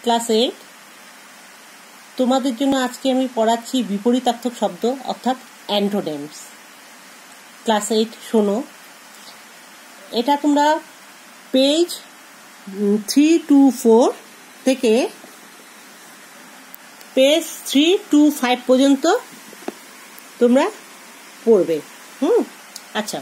Class 8 তোমাদের জন্য আজকে আমি পড়াচ্ছি বিপরীতার্থক শব্দ অর্থাৎ অ্যান্টোনিমস। ক্লাস 8 শোনো, এটা তোমরা পেজ 324 থেকে পেজ 325 পর্যন্ত তোমরা পড়বে। আচ্ছা,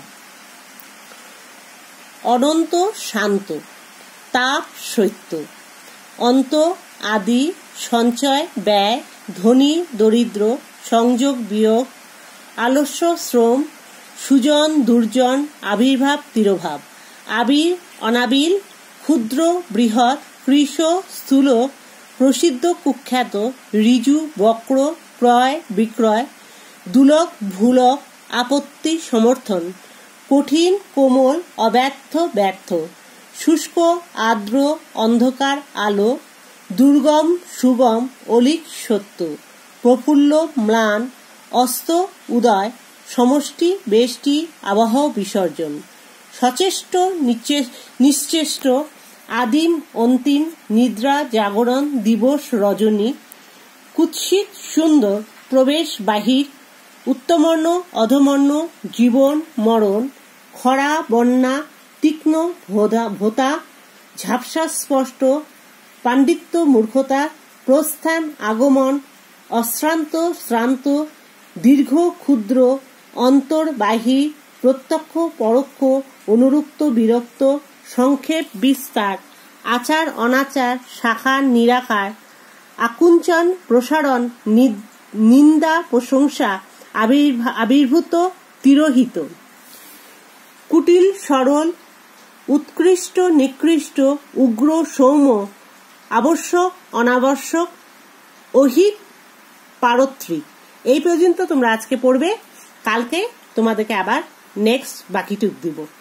অনন্ত শান্ত, তাপ সৈত্য, অন্ত আদি, সঞ্চয় ব্যয়, ধনী দরিদ্র, সংযোগ বিয়োগ, আলস্য শ্রম, সুজন দুর্জন, আবির্ভাব তিরোভাব, আবির অনাবিল, ক্ষুদ্র বৃহৎ, কৃশ স্থূল, প্রসিদ্ধ কুখ্যাত, ঋজু বক্র, ক্রয় বিক্রয়, দুলক ভুলক, আপত্তি সমর্থন, কঠিন কোমল, অব্যর্থ ব্যর্থ, শুষ্ক আর্দ্র, অন্ধকার আলো, দুর্গম সুগম, অলিক সত্য, প্রফুল্ল ম্লান, অস্ত উদয়, সমষ্টি বেষ্টি, আবহ বিসর্জন, সচেষ্ট নিশ্চেষ্ট, আদিম অন্তিম, নিদ্রা জাগরণ, দিবস রজনী, কুৎসিত সুন্দর, প্রবেশ বাহির, উত্তমর্ণ অধমর্ণ, জীবন মরণ, খরা বন্যা, তীক্ষ্ণ ভোতা, ঝাপসা স্পষ্ট, পাণ্ডিত্য মূর্খতা, প্রস্থান আগমন, অশ্রান্ত শ্রান্ত, দীর্ঘ ক্ষুদ্র, অন্তর বাহির, প্রত্যক্ষ পরোক্ষ, অনুরক্ত বিরক্ত, সংক্ষেপ বিস্তার, আচার অনাচার, সাকার নিরাকার, আকুঞ্চন প্রসারণ, নিন্দা প্রশংসা, আবির্ভূত তিরোহিত, কুটিল সরল, উৎকৃষ্ট নিকৃষ্ট, উগ্র সৌম্য, আবশ্যক অনাবশ্যক, অহিত পারত্রিক। এই পর্যন্ত তোমরা আজকে পড়বে, কালকে তোমাদেরকে আবার নেক্সট বাকিটুক দিব।